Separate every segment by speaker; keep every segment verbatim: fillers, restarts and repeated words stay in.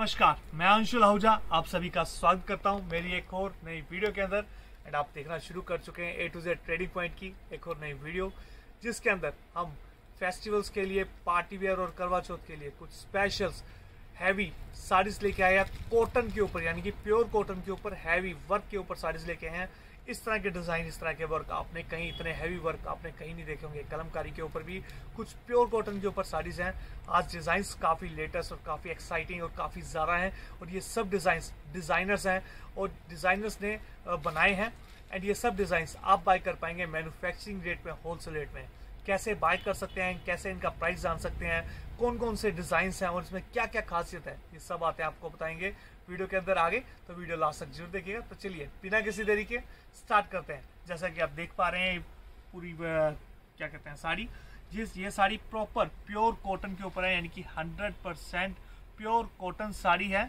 Speaker 1: नमस्कार, मैं अंशुल आहूजा आप सभी का स्वागत करता हूं मेरी एक और नई वीडियो के अंदर। एंड आप देखना शुरू कर चुके हैं A to Z trading point की एक और नई वीडियो, जिसके अंदर हम फेस्टिवल्स के लिए, पार्टी वेयर और करवा चौथ के लिए कुछ स्पेशल्स हैवी साड़ीज लेके आए हैं कॉटन के ऊपर, यानी कि प्योर कॉटन के ऊपर हैवी वर्क के ऊपर साड़ीज लेके आए हैं। इस तरह के डिजाइन, इस तरह के वर्क आपने कहीं, इतने हैवी वर्क आपने कहीं नहीं देखे होंगे। कलमकारी के ऊपर भी कुछ प्योर कॉटन के ऊपर साड़ीज हैं। आज डिजाइन्स काफी लेटेस्ट और काफी एक्साइटिंग और काफी ज्यादा हैं, और ये सब डिजाइन्स डिजाइनर्स हैं और डिजाइनर्स ने बनाए हैं। एंड ये सब डिजाइन्स आप बाय कर पाएंगे मैन्युफैक्चरिंग रेट में, होलसेल रेट में। कैसे बाय कर सकते हैं, कैसे इनका प्राइस जान सकते हैं, कौन कौन से डिजाइन्स हैं और इसमें क्या क्या खासियत है, ये सब बातें आपको बताएंगे वीडियो के अंदर आगे। तो वीडियो लास्ट तक जरूर देखिएगा। तो चलिए बिना किसी देरी के स्टार्ट करते हैं। जैसा कि आप देख पा रहे हैं पूरी क्या कहते हैं साड़ी, जिस ये साड़ी प्रॉपर प्योर कॉटन के ऊपर है, यानी कि hundred percent pure cotton sari है।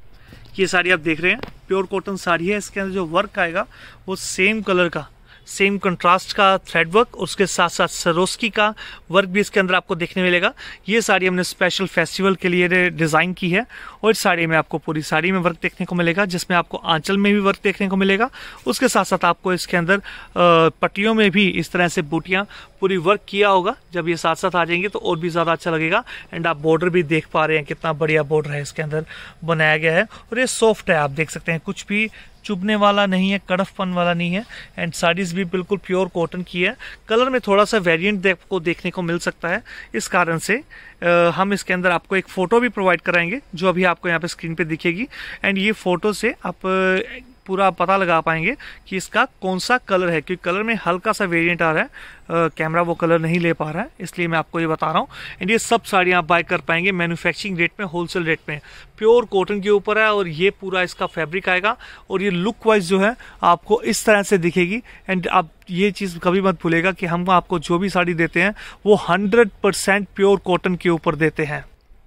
Speaker 1: ये साड़ी आप देख रहे हैं प्योर कॉटन साड़ी है। इसके अंदर जो वर्क आएगा वो सेम कलर का, सेम कंट्रास्ट का थ्रेड वर्क, उसके साथ साथ सरोस्की का वर्क भी इसके अंदर आपको देखने मिलेगा। ये साड़ी हमने स्पेशल फेस्टिवल के लिए डिज़ाइन की है, और इस साड़ी में आपको पूरी साड़ी में वर्क देखने को मिलेगा, जिसमें आपको आंचल में भी वर्क देखने को मिलेगा। उसके साथ साथ आपको इसके अंदर पट्टियों में भी इस तरह से बूटियाँ पूरी वर्क किया होगा। जब ये साथ साथ आ जाएंगे तो और भी ज़्यादा अच्छा लगेगा। एंड आप बॉर्डर भी देख पा रहे हैं, कितना बढ़िया बॉर्डर है इसके अंदर बनाया गया है, और ये सॉफ्ट है। आप देख सकते हैं कुछ भी चुभने वाला नहीं है, कड़फपन वाला नहीं है। एंड साड़ीज भी बिल्कुल प्योर कॉटन की है। कलर में थोड़ा सा वेरिएंट देख को देखने को मिल सकता है, इस कारण से आ, हम इसके अंदर आपको एक फोटो भी प्रोवाइड कराएंगे, जो अभी आपको यहाँ पे स्क्रीन पे दिखेगी। एंड ये फोटो से आप पूरा पता लगा पाएंगे कि इसका कौन सा कलर है, क्योंकि कलर में हल्का सा वेरिएंट आ रहा है। आ, कैमरा वो कलर नहीं ले पा रहा है, इसलिए मैं आपको ये बता रहा हूँ। एंड ये सब साड़ियाँ आप बाय कर पाएंगे मैन्युफैक्चरिंग रेट में, होलसेल रेट में, प्योर कॉटन के ऊपर है। और ये पूरा इसका फैब्रिक आएगा, और ये लुक वाइज जो है आपको इस तरह से दिखेगी। एंड आप ये चीज़ कभी मत भूलेगा कि हम आपको जो भी साड़ी देते हैं वो हंड्रेड परसेंट प्योर कॉटन के ऊपर देते हैं।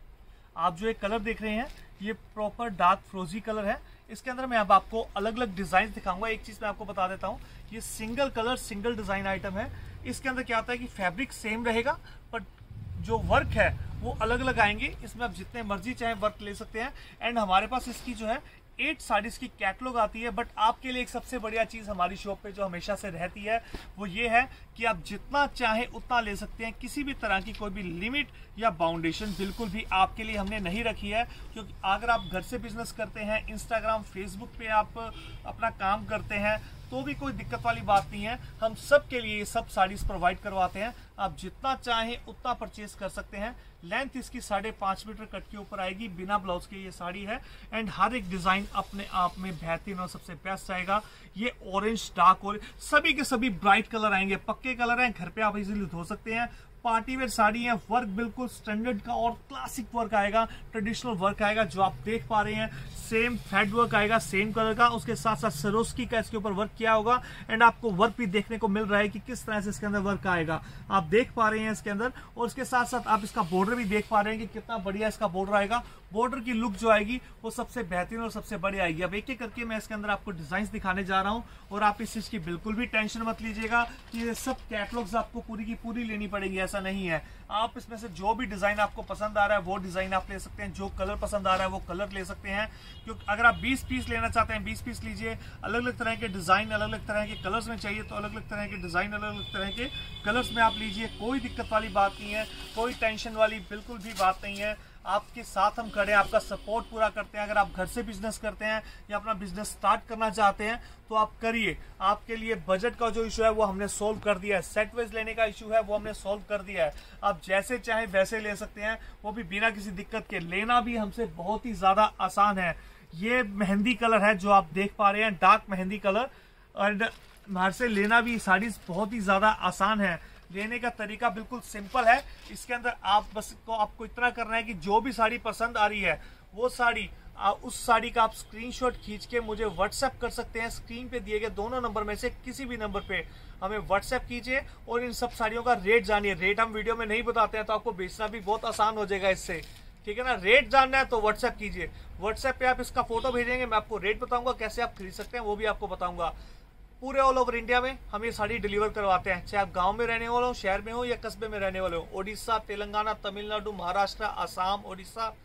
Speaker 1: आप जो एक कलर देख रहे हैं ये प्रॉपर डार्क फ्रोजी कलर है। इसके अंदर मैं अब आपको अलग अलग डिजाइन दिखाऊंगा। एक चीज मैं आपको बता देता हूँ, ये single colour single design item है। इसके अंदर क्या होता है कि फैब्रिक सेम रहेगा, बट जो वर्क है वो अलग अलग आएंगे। इसमें आप जितने मर्जी चाहे वर्क ले सकते हैं। एंड हमारे पास इसकी जो है एट साड़ीज की कैटलॉग आती है। बट आपके लिए एक सबसे बढ़िया चीज हमारी शॉप पे जो हमेशा से रहती है वो ये है कि आप जितना चाहे उतना ले सकते हैं। किसी भी तरह की कोई भी लिमिट या बाउंडेशन बिल्कुल भी आपके लिए हमने नहीं रखी है, क्योंकि अगर आप घर से बिजनेस करते हैं, इंस्टाग्राम फेसबुक पे आप अपना काम करते हैं, तो भी कोई दिक्कत वाली बात नहीं है। हम सब के लिए ये सब साड़ीज प्रोवाइड करवाते हैं। आप जितना चाहें उतना परचेज कर सकते हैं। लेंथ इसकी साढ़े पाँच मीटर कट के ऊपर आएगी, बिना ब्लाउज के ये साड़ी है। एंड हर एक डिजाइन अपने आप में बेहतरीन और सबसे बेस्ट आएगा। ये ऑरेंज, डार्क ऑरेंज, सभी के सभी ब्राइट कलर आएंगे, पक्के कलर हैं, घर पे आप इजीली धो सकते हैं। पार्टी वेयर साड़ी है, वर्क बिल्कुल स्टैंडर्ड का और क्लासिक वर्क आएगा, ट्रेडिशनल वर्क आएगा, जो आप देख पा रहे हैं। सेम थ्रेड वर्क आएगा, सेम कलर का, उसके साथ साथ सरोस्की का इसके ऊपर वर्क किया होगा। एंड आपको वर्क भी देखने को मिल रहा है कि किस तरह से इसके अंदर वर्क आएगा, आप देख पा रहे हैं इसके अंदर। और इसके साथ साथ आप इसका बॉर्डर भी देख पा रहे हैं कि कितना बढ़िया इसका बॉर्डर आएगा। बॉर्डर की लुक जो आएगी वो सबसे बेहतरीन और सबसे बढ़िया आएगी। अब एक एक करके मैं इसके अंदर आपको डिजाइन दिखाने जा रहा हूँ, और आप इस चीज की बिल्कुल भी टेंशन मत लीजिएगा कि ये सब कैटलॉग्स आपको पूरी की पूरी लेनी पड़ेगी, ऐसा नहीं है। आप इसमें से जो भी डिजाइन आपको पसंद आ रहा है वो डिजाइन आप ले सकते हैं, जो कलर पसंद आ रहा है वो कलर ले सकते हैं। क्योंकि अगर आप बीस पीस लेना चाहते हैं बीस पीस लीजिए। अलग अलग तरह के डिजाइन, अलग अलग तरह के कलर्स में चाहिए तो अलग अलग तरह के डिजाइन, अलग अलग तरह के कलर्स में आप लीजिए। कोई दिक्कत वाली बात नहीं है, कोई टेंशन वाली बिल्कुल भी बात नहीं है। आपके साथ हम खड़े हैं, आपका सपोर्ट पूरा करते हैं। अगर आप घर से बिजनेस करते हैं या अपना बिजनेस स्टार्ट करना चाहते हैं तो आप करिए। आपके लिए बजट का जो इशू है वो हमने सोल्व कर दिया है, सेट वेज लेने का इशू है वो हमने सोल्व कर दिया है। आप जैसे चाहे वैसे ले सकते हैं, वो भी बिना किसी दिक्कत के। लेना भी हमसे बहुत ही ज्यादा आसान है। ये मेहंदी कलर है जो आप देख पा रहे हैं, डार्क मेहंदी कलर। और बाहर से लेना भी साड़ीज बहुत ही ज्यादा आसान है। लेने का तरीका बिल्कुल सिंपल है। इसके अंदर आप बस को आपको इतना करना है कि जो भी साड़ी पसंद आ रही है वो साड़ी आ, उस साड़ी का आप स्क्रीनशॉट खींच के मुझे व्हाट्सएप कर सकते हैं। स्क्रीन पे दिए गए दोनों नंबर में से किसी भी नंबर पे हमें व्हाट्सएप कीजिए, और इन सब साड़ियों का रेट जानिए। रेट हम वीडियो में नहीं बताते हैं तो आपको बेचना भी बहुत आसान हो जाएगा इससे, ठीक है ना। रेट जानना है तो व्हाट्सएप कीजिए। व्हाट्सएप पे आप इसका फोटो भेजेंगे, मैं आपको रेट बताऊंगा, कैसे आप खरीद सकते हैं वो भी आपको बताऊंगा। पूरे ऑल ओवर इंडिया में हम ये साड़ी डिलीवर करवाते हैं, चाहे आप गांव में रहने वाले हो, शहर में हो या कस्बे में रहने वाले हो। ओडिशा, तेलंगाना, तमिलनाडु, महाराष्ट्र, आसाम, ओडिशा,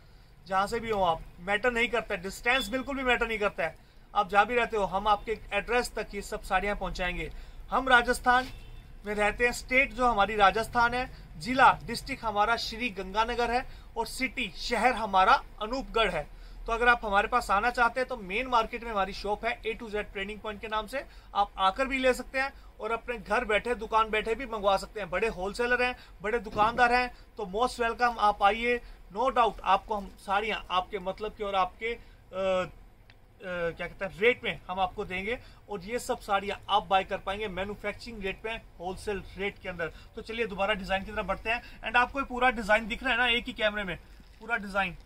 Speaker 1: जहाँ से भी हो आप, मैटर नहीं करता है, डिस्टेंस बिल्कुल भी मैटर नहीं करता है। आप जहाँ भी रहते हो हम आपके एड्रेस तक ये सब साड़ियाँ पहुँचाएंगे। हम राजस्थान में रहते हैं, स्टेट जो हमारी राजस्थान है, जिला डिस्ट्रिक्ट हमारा श्री गंगानगर है और सिटी शहर हमारा अनूपगढ़ है। तो अगर आप हमारे पास आना चाहते हैं तो मेन मार्केट में हमारी शॉप है A to Z trading point के नाम से। आप आकर भी ले सकते हैं और अपने घर बैठे दुकान बैठे भी मंगवा सकते हैं। बड़े होलसेलर हैं, बड़े दुकानदार हैं, तो मोस्ट वेलकम, आप आइए। नो डाउट आपको हम साड़ियाँ आपके मतलब की और आपके आ, Uh, क्या कहते हैं रेट में हम आपको देंगे और ये सब साड़ियाँ आप बाय कर पाएंगे मैन्युफैक्चरिंग रेट पे, होलसेल रेट के अंदर। तो चलिए दोबारा डिजाइन की तरफ बढ़ते हैं। एंड आपको ये पूरा डिजाइन दिख रहा है ना एक ही कैमरे में, पूरा डिजाइन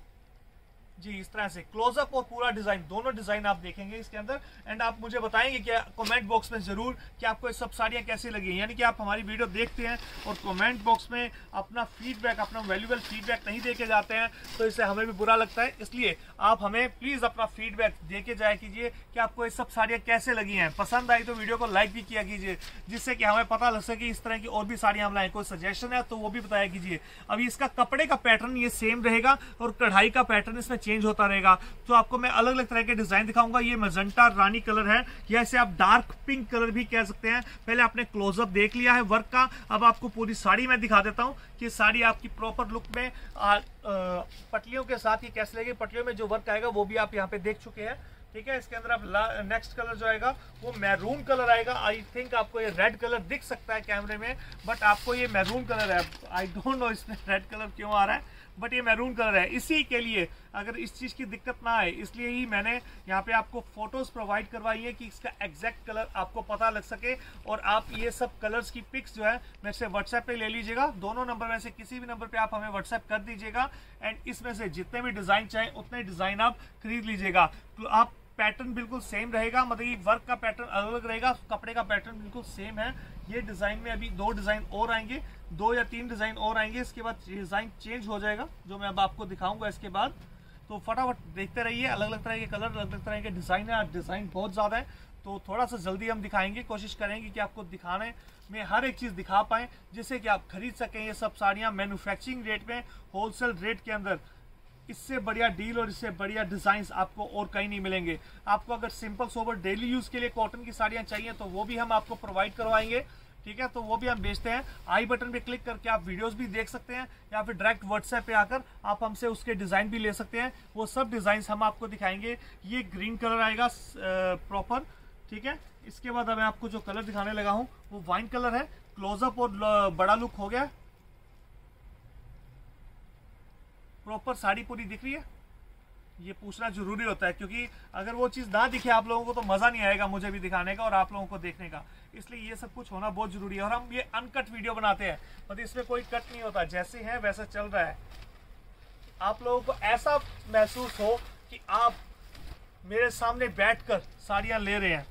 Speaker 1: जी इस तरह से क्लोजअप और पूरा डिजाइन, दोनों डिजाइन आप देखेंगे इसके अंदर। एंड आप मुझे बताएंगे क्या कमेंट बॉक्स में जरूर कि आपको ये सब साड़ियाँ कैसी लगी। यानी कि आप हमारी वीडियो देखते हैं और कमेंट बॉक्स में अपना फीडबैक, अपना वैल्यूएबल फीडबैक नहीं देके जाते हैं तो इससे हमें भी बुरा लगता है। इसलिए आप हमें प्लीज अपना फीडबैक देके जाया कीजिए कि आपको ये सब साड़ियाँ कैसे लगी हैं। पसंद आई तो वीडियो को लाइक भी किया कीजिए, जिससे कि हमें पता लग सके इस तरह की और भी साड़ियाँ हम लाएं। कोई सजेशन है तो वो भी बताया कीजिए। अभी इसका कपड़े का पैटर्न ये सेम रहेगा और कढ़ाई का पैटर्न इसमें चेंज होता रहेगा। तो आपको मैं अलग अलग तरह के डिजाइन दिखाऊंगा। ये मजेंटा रानी कलर है या इसे आप डार्क पिंक कलर भी कह सकते हैं। पहले आपने क्लोजअप देख लिया है वर्क का, अब आपको पूरी साड़ी में दिखा देता हूं कि साड़ी आपकी प्रॉपर लुक में आ, आ, पटलियों के साथ ये कैसे लगेगी। पटलियों में जो वर्क आएगा वो भी आप यहाँ पे देख चुके हैं, ठीक है। इसके अंदर आप नेक्स्ट कलर जो आएगा वो मैरून कलर आएगा। आई थिंक आपको ये रेड कलर दिख सकता है कैमरे में, बट आपको ये मैरून कलर है। आई डोंट नो इसमें रेड कलर क्यों आ रहा है, बट ये मैरून कलर है। इसी के लिए अगर इस चीज की दिक्कत ना आए इसलिए ही मैंने यहाँ पे आपको फोटोज प्रोवाइड करवाई है कि इसका एग्जैक्ट कलर आपको पता लग सके। और आप ये सब कलर्स की पिक्स जो है मेरे से व्हाट्सएप पे ले लीजिएगा। दोनों नंबर में से किसी भी नंबर पे आप हमें व्हाट्सएप कर दीजिएगा एंड इसमें से जितने भी डिजाइन चाहे उतने डिजाइन आप खरीद लीजिएगा। तो आप पैटर्न बिल्कुल सेम रहेगा, मतलब ये वर्क का पैटर्न अलग अलग रहेगा, कपड़े का पैटर्न बिल्कुल सेम है। ये डिजाइन में अभी दो डिजाइन और आएंगे, दो या तीन डिजाइन और आएंगे, इसके बाद डिजाइन चेंज हो जाएगा जो मैं अब आपको दिखाऊंगा इसके बाद। तो फटाफट देखते रहिए, अलग अलग तरह के कलर, अलग अलग तरह के डिजाइन है। डिजाइन बहुत ज्यादा है तो थोड़ा सा जल्दी हम दिखाएंगे, कोशिश करेंगे कि आपको दिखाने में हर एक चीज दिखा पाए जिससे कि आप खरीद सकें ये सब साड़ियाँ मैन्युफैक्चरिंग रेट में, होलसेल रेट के अंदर। इससे बढ़िया डील और इससे बढ़िया डिजाइन्स आपको और कहीं नहीं मिलेंगे। आपको अगर सिंपल सोबर डेली यूज के लिए कॉटन की साड़ियाँ चाहिए तो वो भी हम आपको प्रोवाइड करवाएंगे, ठीक है। तो वो भी हम बेचते हैं। आई बटन पे क्लिक करके आप वीडियोस भी देख सकते हैं या फिर डायरेक्ट व्हाट्सएप पे आकर आप हमसे उसके डिजाइन भी ले सकते हैं। वो सब डिजाइन हम आपको दिखाएंगे। ये ग्रीन कलर आएगा प्रॉपर, ठीक है। इसके बाद मैं आपको जो कलर दिखाने लगा हूँ वो वाइन कलर है। क्लोजअप और बड़ा लुक हो गया, प्रॉपर साड़ी पूरी दिख रही है। ये पूछना जरूरी होता है क्योंकि अगर वो चीज ना दिखे आप लोगों को तो मजा नहीं आएगा मुझे भी दिखाने का और आप लोगों को देखने का। इसलिए ये सब कुछ होना बहुत जरूरी है। और हम ये अनकट वीडियो बनाते हैं, मतलब इसमें कोई कट नहीं होता, जैसे है वैसा चल रहा है। आप लोगों को ऐसा महसूस हो कि आप मेरे सामने बैठकर साड़ियां ले रहे हैं।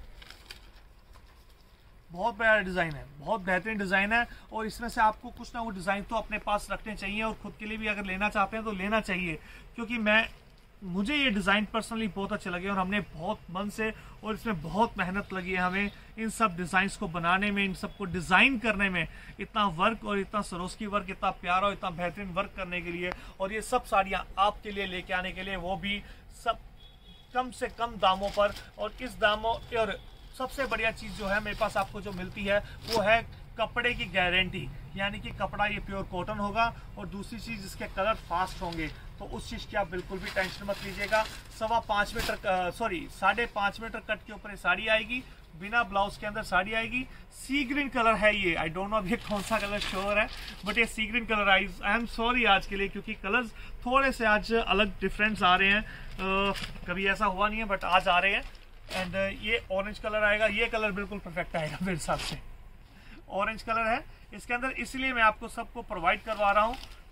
Speaker 1: बहुत प्यारा डिजाइन है, बहुत बेहतरीन डिजाइन है। और इसमें से आपको कुछ ना कुछ डिजाइन तो अपने पास रखने चाहिए और खुद के लिए भी अगर लेना चाहते हैं तो लेना चाहिए। क्योंकि मैं मुझे ये डिजाइन पर्सनली बहुत अच्छे लगे और हमने बहुत मन से और इसमें बहुत मेहनत लगी है हमें इन सब डिजाइन्स को बनाने में, इन सबको डिजाइन करने में। इतना वर्क और इतना सरोस्की वर्क, इतना प्यारा और इतना बेहतरीन वर्क करने के लिए और ये सब साड़ियाँ आपके लिए लेके आने के लिए, वो भी सब कम से कम दामों पर। और इस दामों और सबसे बढ़िया चीज जो है मेरे पास आपको जो मिलती है वो है कपड़े की गारंटी। यानी कि कपड़ा ये प्योर कॉटन होगा और दूसरी चीज इसके कलर फास्ट होंगे। तो उस चीज की आप बिल्कुल भी टेंशन मत लीजिएगा। सवा पाँच मीटर सॉरी साढ़े पाँच मीटर कट के ऊपर ये साड़ी आएगी, बिना ब्लाउज के अंदर साड़ी आएगी। सी ग्रीन कलर है ये, आई डोंट नो ये कौन सा कलर श्योर है, बट ये sea green colour I I am sorry आज के लिए क्योंकि कलर्स थोड़े से आज अलग डिफरेंस आ रहे हैं। आ, कभी ऐसा हुआ नहीं है बट आज आ रहे हैं। एंड ये ऑरेंज कलर आएगा, ये कलर बिल्कुल परफेक्ट आएगा मेरे हिसाब से, ऑरेंज कलर है इसके अंदर, इसलिए मैं आपको सबको प्रोवाइड करवा रहा हूँ,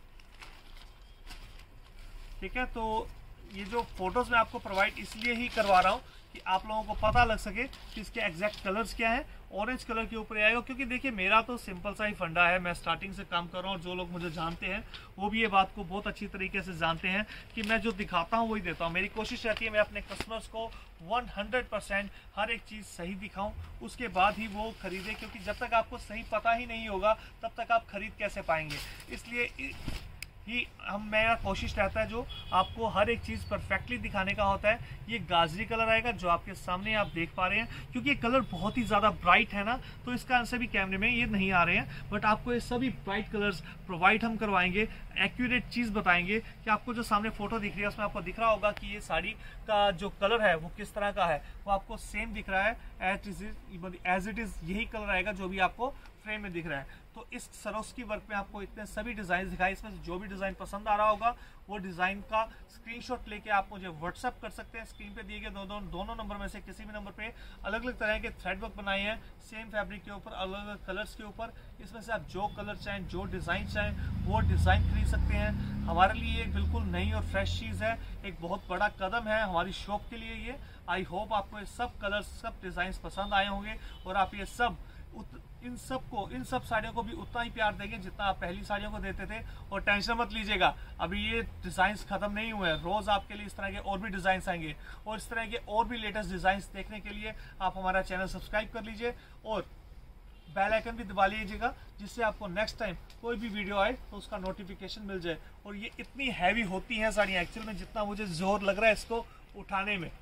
Speaker 1: ठीक है। तो ये जो फोटोज मैं आपको प्रोवाइड इसलिए ही करवा रहा हूँ कि आप लोगों को पता लग सके कि इसके एग्जैक्ट कलर्स क्या हैं। ऑरेंज कलर के ऊपर आएगा क्योंकि देखिए मेरा तो सिंपल सा ही फंडा है, मैं स्टार्टिंग से काम कर रहा हूँ और जो लोग मुझे जानते हैं वो भी ये बात को बहुत अच्छी तरीके से जानते हैं कि मैं जो दिखाता हूँ वही देता हूँ। मेरी कोशिश रहती है मैं अपने कस्टमर्स को सौ परसेंट हर एक चीज़ सही दिखाऊं, उसके बाद ही वो खरीदे। क्योंकि जब तक आपको सही पता ही नहीं होगा तब तक आप खरीद कैसे पाएंगे। इसलिए ये हम मेरा कोशिश रहता है जो आपको हर एक चीज़ परफेक्टली दिखाने का होता है। ये गाजरी कलर आएगा जो आपके सामने आप देख पा रहे हैं, क्योंकि ये कलर बहुत ही ज़्यादा ब्राइट है ना, तो इस कारण से भी कैमरे में ये नहीं आ रहे हैं, बट आपको ये सभी ब्राइट कलर्स प्रोवाइड हम करवाएंगे। एक्यूरेट चीज़ बताएंगे कि आपको जो सामने फोटो दिख रही है उसमें आपको दिख रहा होगा कि ये साड़ी का जो कलर है वो किस तरह का है, वो आपको सेम दिख रहा है as is as it is यही कलर आएगा जो भी आपको फ्रेम में दिख रहा है। तो इस सरोस्की वर्क में आपको इतने सभी डिज़ाइन दिखाए, इसमें से जो भी डिज़ाइन पसंद आ रहा होगा वो डिज़ाइन का स्क्रीनशॉट लेके आप मुझे व्हाट्सअप कर सकते हैं। स्क्रीन पे दिए गए दो, दो, दोनों नंबर में से किसी भी नंबर पे अलग अलग तरह के थ्रेड वर्क बनाए हैं सेम फैब्रिक के ऊपर, अलग अलग कलर्स के ऊपर। इसमें से आप जो कलर चाहें, जो डिज़ाइन चाहें वो डिज़ाइन खरीद सकते हैं। हमारे लिए एक बिल्कुल नई और फ्रेश चीज़ है, एक बहुत बड़ा कदम है हमारी शॉप के लिए ये। आई होप आपको ये सब कलर्स, सब डिज़ाइन पसंद आए होंगे और आप ये सब उत, इन सब को इन सब साड़ियों को भी उतना ही प्यार देंगे जितना आप पहली साड़ियों को देते थे। और टेंशन मत लीजिएगा, अभी ये डिज़ाइंस खत्म नहीं हुए हैं, रोज़ आपके लिए इस तरह के और भी डिज़ाइंस आएंगे। और इस तरह के और भी लेटेस्ट डिज़ाइंस देखने के लिए आप हमारा चैनल सब्सक्राइब कर लीजिए और बेल आइकन भी दबा लीजिएगा, जिससे आपको नेक्स्ट टाइम कोई भी वीडियो आए तो उसका नोटिफिकेशन मिल जाए। और ये इतनी हैवी होती हैं साड़ियाँ एक्चुअल में, जितना मुझे जोर लग रहा है इसको उठाने में।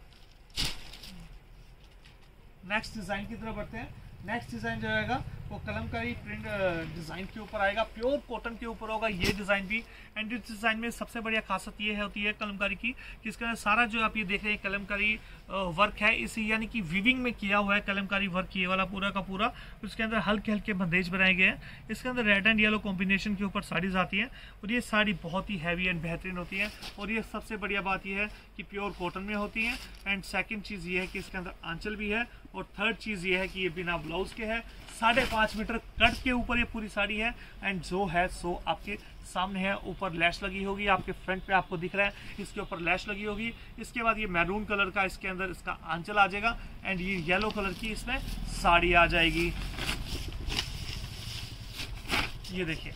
Speaker 1: नेक्स्ट डिज़ाइन की तरफ बढ़ते हैं। नेक्स्ट डिज़ाइन जो आएगा वो कलमकारी प्रिंट डिज़ाइन के ऊपर आएगा, प्योर कॉटन के ऊपर होगा ये डिज़ाइन भी। एंड इस डिज़ाइन में सबसे बढ़िया खासियत ये होती है कलमकारी की कि इसके अंदर सारा जो आप ये देख रहे हैं कलमकारी वर्क है, इसे यानी कि वीविंग में किया हुआ है कलमकारी वर्क, ये वाला पूरा का पूरा। उसके अंदर हल्के हल्के बंदेज बनाए गए हैं। इसके अंदर रेड एंड येलो कॉम्बिनेशन के ऊपर साड़ीज आती हैं और ये साड़ी बहुत ही हैवी एंड बेहतरीन होती है। और ये सबसे बढ़िया बात यह है कि प्योर कॉटन में होती है। एंड सेकेंड चीज़ ये है कि इसके अंदर आंचल भी है। और थर्ड चीज़ ये है कि ये बिना ब्लाउज के है, साढ़े पाँच मीटर कट के ऊपर ये पूरी साड़ी है। एंड जो है सो आपके सामने है, ऊपर लैश लगी होगी, आपके फ्रंट पे आपको दिख रहा है इसके ऊपर लैश लगी होगी। इसके बाद ये मैरून कलर का इसके अंदर इसका आंचल आ जाएगा एंड ये येलो कलर की इसमें साड़ी आ जाएगी। ये देखिए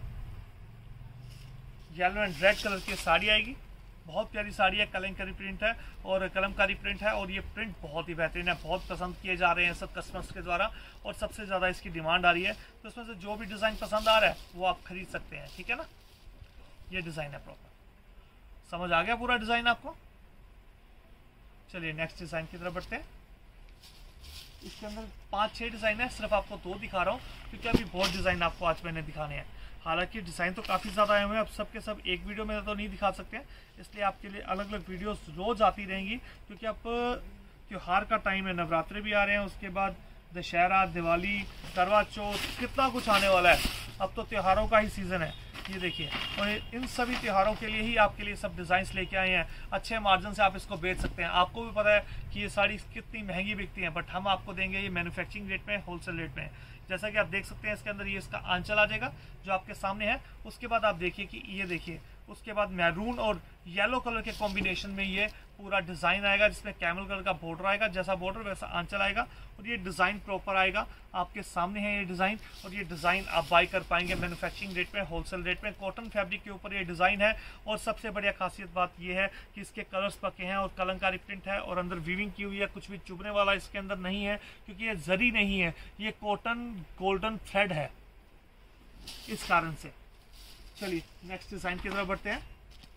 Speaker 1: येलो एंड रेड कलर की साड़ी आएगी, बहुत प्यारी साड़ी है, कलमकारी प्रिंट है और कलमकारी प्रिंट है। और ये प्रिंट बहुत ही बेहतरीन है, बहुत पसंद किए जा रहे हैं सब कस्टमर्स के द्वारा और सबसे ज़्यादा इसकी डिमांड आ रही है। तो इसमें से जो भी डिज़ाइन पसंद आ रहा है वो आप खरीद सकते हैं, ठीक है ना। ये डिज़ाइन है प्रॉपर, समझ आ गया पूरा डिज़ाइन आपको। चलिए नेक्स्ट डिज़ाइन की तरफ बढ़ते हैं। इसके अंदर पाँच छः डिज़ाइन है, सिर्फ आपको दो दिखा रहा हूँ क्योंकि अभी बहुत डिज़ाइन आपको आज मैंने दिखाने हैं। हालांकि डिज़ाइन तो काफ़ी ज़्यादा आए हुए हैं, अब सब के सब एक वीडियो में तो नहीं दिखा सकते हैं, इसलिए आपके लिए अलग अलग वीडियोस रोज़ आती रहेंगी। क्योंकि अब त्यौहार का टाइम है, नवरात्रे भी आ रहे हैं, उसके बाद दशहरा, दिवाली, करवा चौथ, कितना कुछ आने वाला है। अब तो त्योहारों का ही सीज़न है, ये देखिए। और इन सभी त्योहारों के लिए ही आपके लिए सब डिज़ाइंस लेके आए हैं। अच्छे मार्जिन से आप इसको बेच सकते हैं। आपको भी पता है कि ये साड़ी कितनी महंगी बिकती हैं, बट हम आपको देंगे ये मैन्युफैक्चरिंग रेट में, होलसेल रेट में। जैसा कि आप देख सकते हैं इसके अंदर ये इसका आंचल आ जाएगा जो आपके सामने है। उसके बाद आप देखिए कि ये देखिए, उसके बाद मैरून और येलो कलर के कॉम्बिनेशन में ये पूरा डिज़ाइन आएगा जिसमें कैमल कलर का बॉर्डर आएगा, जैसा बॉर्डर वैसा आंचल आएगा। और ये डिज़ाइन प्रॉपर आएगा, आपके सामने है ये डिज़ाइन। और ये डिज़ाइन आप बाई कर पाएंगे मैन्युफैक्चरिंग रेट में, होलसेल रेट में। कॉटन फैब्रिक के ऊपर ये डिज़ाइन है। और सबसे बढ़िया खासियत बात ये है कि इसके कलर्स पक्के हैं और कलमकारी प्रिंट है और अंदर वीविंग की हुई है, कुछ भी चुभने वाला इसके अंदर नहीं है क्योंकि ये जरी नहीं है, ये कॉटन गोल्डन थ्रेड है, इस कारण से। चलिए नेक्स्ट डिज़ाइन की तरफ बढ़ते हैं।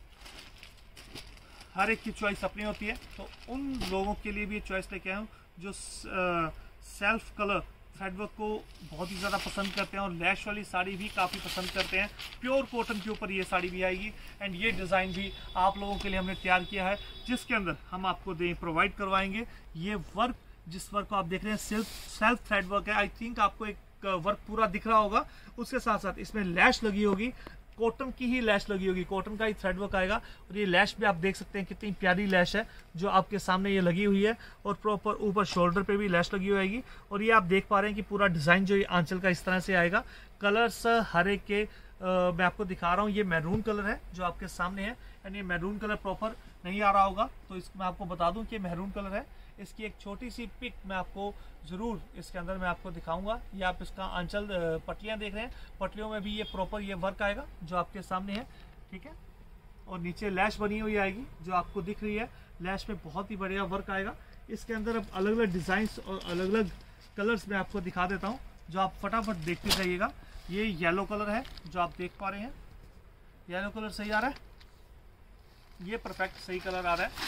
Speaker 1: हर एक की चॉइस अपनी होती है, तो उन लोगों के लिए भी चॉइस लेके आया हूँ जो सेल्फ कलर थ्रेडवर्क को बहुत ही ज़्यादा पसंद करते हैं और लैश वाली साड़ी भी काफ़ी पसंद करते हैं। प्योर कॉटन के ऊपर ये साड़ी भी आएगी। एंड ये डिज़ाइन भी आप लोगों के लिए हमने तैयार किया है, जिसके अंदर हम आपको दे प्रोवाइड करवाएंगे ये वर्क। जिस वर्क को आप देख रहे हैं सिर्फ सेल्फ थ्रेड वर्क है। आई थिंक आपको एक वर्क पूरा दिख रहा होगा, उसके साथ साथ इसमें लैश लगी होगी, कॉटन की ही लैश लगी होगी, कॉटन का ही थ्रेड वर्क आएगा। और ये लैश भी आप देख सकते हैं कितनी प्यारी लैश है जो आपके सामने ये लगी हुई है। और प्रॉपर ऊपर शोल्डर पे भी लैश लगी हुई आएगी। और ये आप देख पा रहे हैं कि पूरा डिज़ाइन जो ये आंचल का इस तरह से आएगा। कलर्स हर एक के आ, मैं आपको दिखा रहा हूँ। ये मैरून कलर है जो आपके सामने है, एंड ये मैरून कलर प्रॉपर नहीं आ रहा होगा तो इस मैं आपको बता दूं कि मैरून कलर है। इसकी एक छोटी सी पिक मैं आपको ज़रूर इसके अंदर मैं आपको दिखाऊंगा। ये आप इसका आंचल पटलियाँ देख रहे हैं, पटलियों में भी ये प्रॉपर ये वर्क आएगा जो आपके सामने है, ठीक है। और नीचे लैश बनी हुई आएगी जो आपको दिख रही है, लैश में बहुत ही बढ़िया वर्क आएगा। इसके अंदर अब अलग अलग डिज़ाइंस और अलग अलग कलर्स मैं आपको दिखा देता हूँ जो आप फटाफट देखते जाइएगा। ये येलो कलर है जो आप देख पा रहे हैं, येलो कलर सही आ रहा है, ये परफेक्ट सही कलर आ रहा है।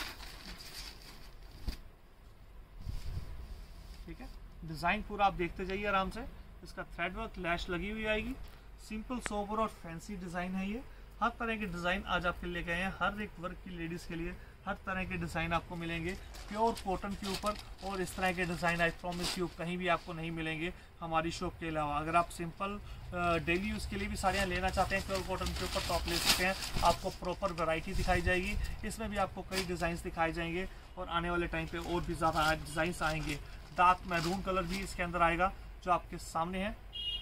Speaker 1: ठीक है, डिज़ाइन पूरा आप देखते जाइए आराम से। इसका थ्रेड वर्क, लैश लगी हुई आएगी। सिंपल, सोबर और फैंसी डिज़ाइन है ये। हर तरह के डिज़ाइन आज आपके लेके आए हैं, हर एक वर्क की लेडीज़ के लिए हर तरह के डिज़ाइन आपको मिलेंगे प्योर कॉटन के ऊपर। और इस तरह के डिज़ाइन आई प्रॉमिस यू कहीं भी आपको नहीं मिलेंगे हमारी शॉप के अलावा। अगर आप सिंपल डेली यूज़ के लिए भी साड़ियाँ लेना चाहते हैं प्योर कॉटन के ऊपर तो आप ले सकते हैं। आपको प्रॉपर वैरायटी दिखाई जाएगी, इसमें भी आपको कई डिज़ाइन दिखाए जाएंगे और आने वाले टाइम पे और भी ज़्यादा डिज़ाइंस आएंगे। डार्क मैरून कलर भी इसके अंदर आएगा जो आपके सामने है,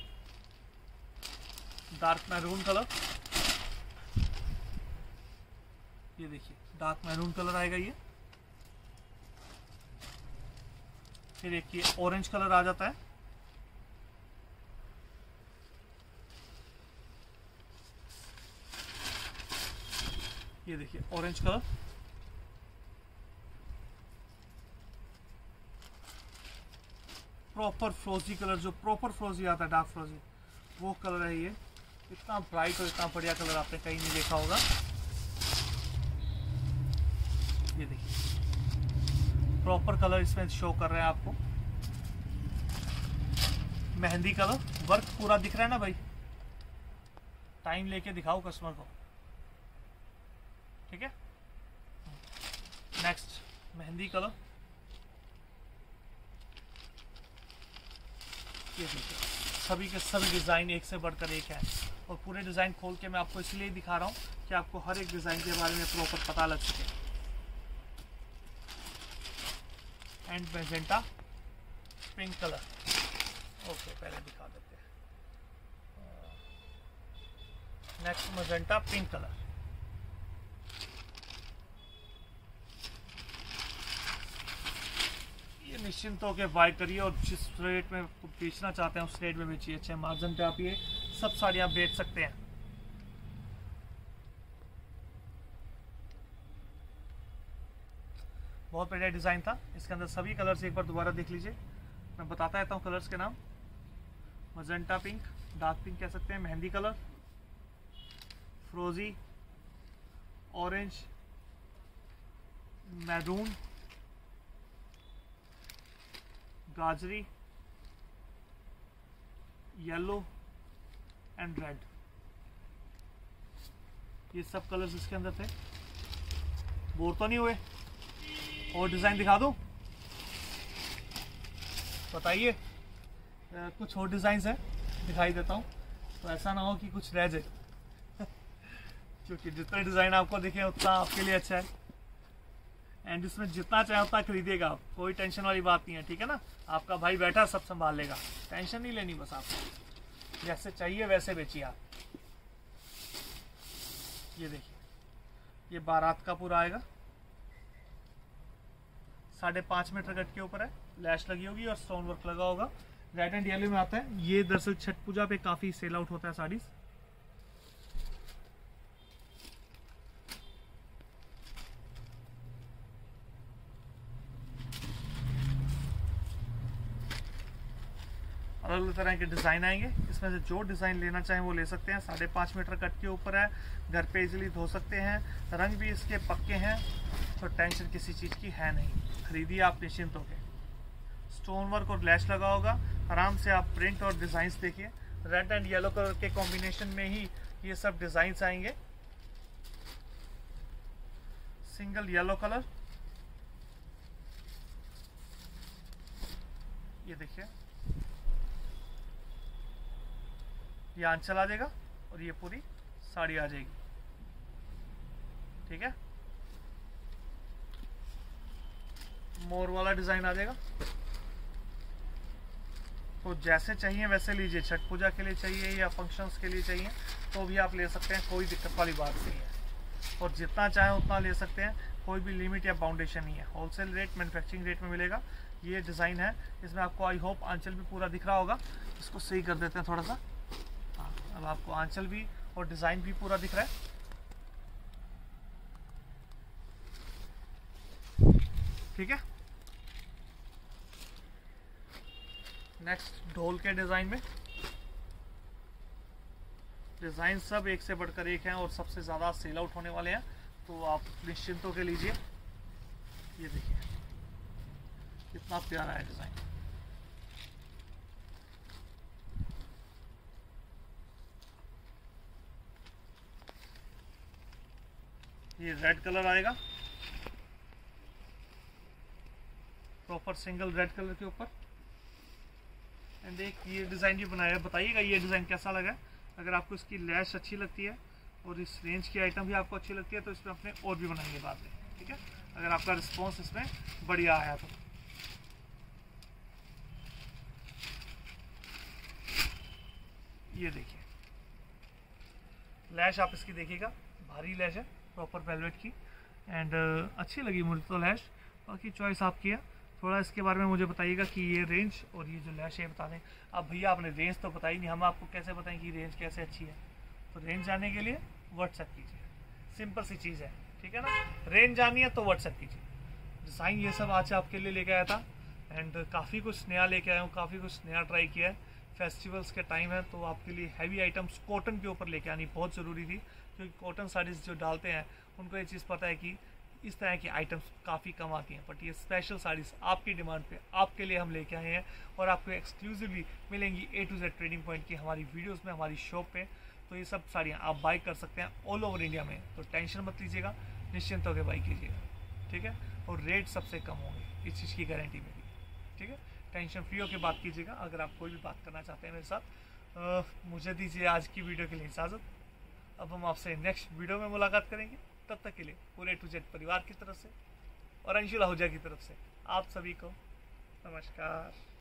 Speaker 1: डार्क मैरून कलर। ये देखिए डार्क मैरून कलर आएगा ये। फिर एक ये ऑरेंज कलर आ जाता है। ये देखिए ऑरेंज कलर। प्रॉपर फ्रोजी कलर, जो प्रॉपर फ्रोजी आता है, डार्क फ्रोजी, वो कलर है ये। इतना ब्राइट और इतना बढ़िया कलर आपने कहीं नहीं देखा होगा। ये देखिए प्रॉपर कलर इसमें शो कर रहे हैं आपको। मेहंदी कलर, वर्क पूरा दिख रहा है ना भाई, टाइम लेके दिखाओ कस्टमर को। ठीक है, नेक्स्ट मेहंदी कलर। ये देखिए सभी के सभी डिज़ाइन एक से बढ़कर एक है और पूरे डिज़ाइन खोल के मैं आपको इसलिए दिखा रहा हूँ कि आपको हर एक डिज़ाइन के बारे में प्रॉपर पता लग सके। And magenta pink colour. Okay, पहले दिखा देते हैं। Next magenta pink colour. ये निश्चिंत होकर बाय करिए और जिस रेट में बेचना चाहते हैं उस रेट में बेचिए। अच्छे मार्जिन पे आप ये सब साड़ियाँ बेच सकते हैं। बहुत बढ़िया डिज़ाइन था। इसके अंदर सभी कलर्स एक बार दोबारा देख लीजिए, मैं बताता रहता हूँ कलर्स के नाम। मजेंटा पिंक, डार्क पिंक कह सकते हैं, मेहंदी कलर, फ्रोजी, ऑरेंज, मैरून, गाजरी, येलो एंड रेड। ये सब कलर्स इसके अंदर थे। बोर तो नहीं हुए? और डिज़ाइन दिखा दूँ? बताइए। कुछ और डिज़ाइंस है, दिखाई देता हूँ, तो ऐसा ना हो कि कुछ रह जाए क्योंकि जितने डिज़ाइन आपको दिखे उतना आपके लिए अच्छा है। एंड इसमें जितना चाहे उतना खरीदिएगा आप, कोई टेंशन वाली बात नहीं है। ठीक है ना, आपका भाई बैठा सब संभाल लेगा, टेंशन नहीं लेनी बस आपको। जैसे चाहिए वैसे बेचिए आप। ये देखिए ये बारात का पूरा आएगा, साढ़े पाँच मीटर कट के ऊपर है, लैश लगी होगी और स्टोन वर्क लगा होगा। रेड एंड येलो में आता है। ये दरअसल छठ पूजा पे काफ़ी सेल आउट होता है साड़ीज। अलग अलग तरह के डिज़ाइन आएंगे, इसमें से जो डिज़ाइन लेना चाहें वो ले सकते हैं। साढ़े पाँच मीटर कट के ऊपर है, घर पे इजीली धो सकते हैं, रंग भी इसके पक्के हैं, तो टेंशन किसी चीज़ की है नहीं। खरीदिए आप निश्चिंत होकर। स्टोन वर्क और लैश लगा होगा, आराम से आप प्रिंट और डिज़ाइंस देखिए। रेड एंड येलो कलर के कॉम्बिनेशन में ही ये सब डिज़ाइंस आएंगे। सिंगल येलो कलर, ये देखिए ये आंचल आ जाएगा और ये पूरी साड़ी आ जाएगी। ठीक है, मोर वाला डिज़ाइन आ जाएगा। तो जैसे चाहिए वैसे लीजिए, छठ पूजा के लिए चाहिए या फंक्शंस के लिए चाहिए तो भी आप ले सकते हैं, कोई दिक्कत वाली बात नहीं है। और जितना चाहें उतना ले सकते हैं, कोई भी लिमिट या बाउंडेशन नहीं है। होलसेल रेट, मैन्युफैक्चरिंग रेट में मिलेगा। ये डिज़ाइन है, इसमें आपको आई होप आंचल भी पूरा दिख रहा होगा। इसको सही कर देते हैं थोड़ा सा। हाँ, अब आपको आंचल भी और डिज़ाइन भी पूरा दिख रहा है। ठीक है, नेक्स्ट ढोल के डिज़ाइन में डिज़ाइन सब एक से बढ़कर एक हैं और सबसे ज़्यादा सेल आउट होने वाले हैं, तो आप निश्चिंत होकर लीजिए। ये देखिए कितना प्यारा है डिज़ाइन। ये रेड कलर आएगा, प्रॉपर सिंगल रेड कलर के ऊपर। एंड एक ये डिज़ाइन भी बनाया है, बताइएगा ये डिज़ाइन कैसा लगा। अगर आपको इसकी लैश अच्छी लगती है और इस रेंज की आइटम भी आपको अच्छी लगती है तो इसमें अपने और भी बनाएंगे बाद में, ठीक है, अगर आपका रिस्पॉन्स इसमें बढ़िया आया तो। ये देखिए लैश आप इसकी देखिएगा, भारी लैश है, प्रॉपर वेलवेट की। एंड uh, अच्छी लगी मुझे तो लैश, बाकी चॉइस आपकी है। थोड़ा इसके बारे में मुझे बताइएगा कि ये रेंज और ये जो लैश है बता दें। अब भैया आपने रेंज तो बताई नहीं, हम आपको कैसे बताएं कि रेंज कैसे अच्छी है। तो रेंज जानने के लिए व्हाट्सएप कीजिए, सिंपल सी चीज़ है, ठीक है ना। रेंज जानी है तो व्हाट्सएप कीजिए। डिज़ाइन ये सब आज आपके लिए लेके आया था एंड काफ़ी कुछ नया लेके आया हूँ, काफ़ी कुछ नया ट्राई किया है। फेस्टिवल्स के टाइम है तो आपके लिए हैवी आइटम्स कॉटन के ऊपर लेके आनी बहुत ज़रूरी थी, क्योंकि कॉटन साड़ीज़ जो डालते हैं उनको ये चीज़ पता है कि इस तरह की आइटम्स काफ़ी कम आती हैं। बट ये स्पेशल साड़ीज़ आपकी डिमांड पे आपके लिए हम लेके आए हैं और आपको एक्सक्लूसिवली मिलेंगी A to Z trading point की हमारी वीडियोस में, हमारी शॉप पे। तो ये सब साड़ियाँ आप बाई कर सकते हैं ऑल ओवर इंडिया में, तो टेंशन मत लीजिएगा, निश्चिंत होकर बाई कीजिएगा, ठीक है। और रेट सबसे कम होंगे, इस चीज़ की गारंटी मेरी, ठीक है। टेंशन फ्री होकर बात कीजिएगा। अगर आप कोई भी बात करना चाहते हैं मेरे साथ, आ, मुझे दीजिए आज की वीडियो के लिए इजाज़त। अब हम आपसे नेक्स्ट वीडियो में मुलाकात करेंगे। तब तक के लिए पूरे टू जेड परिवार की तरफ से और अंशुल आहूजा की तरफ से आप सभी को नमस्कार।